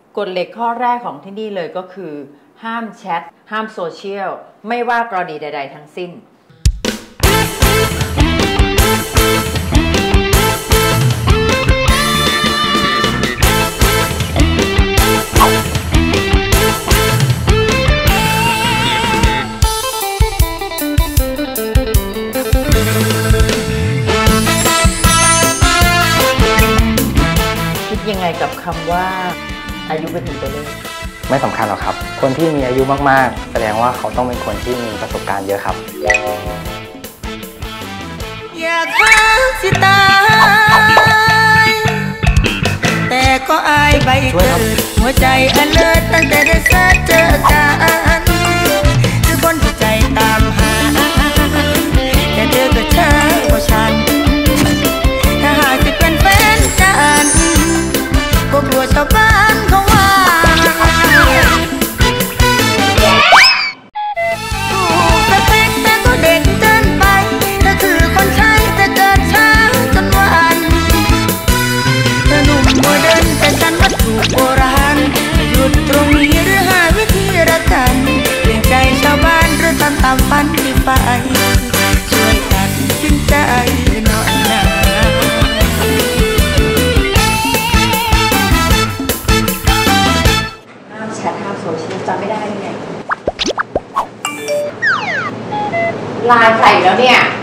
กฎเหล็กข้อแรกของที่นี่เลยก็คือห้ามแชทห้ามโซเชียลไม่ว่ากรณีใดๆทั้งสิ้นคิดยังไงกับคำว่าอายุเป็นเพียงตัวเลขไม่สำคัญหรอกครับคนที่มีอายุมากๆแสดงว่าเขาต้องเป็นคนที่มีประสบการณ์เยอะครับอยากหาสิตายแต่ก็อายใบเกิดหัวใจอันเลิศตั้งแต่ได้เจอกันคือคนที่ใจตามหาแต่เธอก็ช้ากว่าฉันถ้าหากจะเป็นแฟนกันก็กลัวชาวบ้านเขาว่าโบราณหยุดตรงนี้หรือหาวิธีรักกันเปลี่ยนใจชาวบ้านหรือตามฝันที่ไปช่วยตัดสินใจหน่อยนะห้ามแชทห้ามโซเชียลจำไม่ได้ไงไลน์ใครแล้วเนี่ย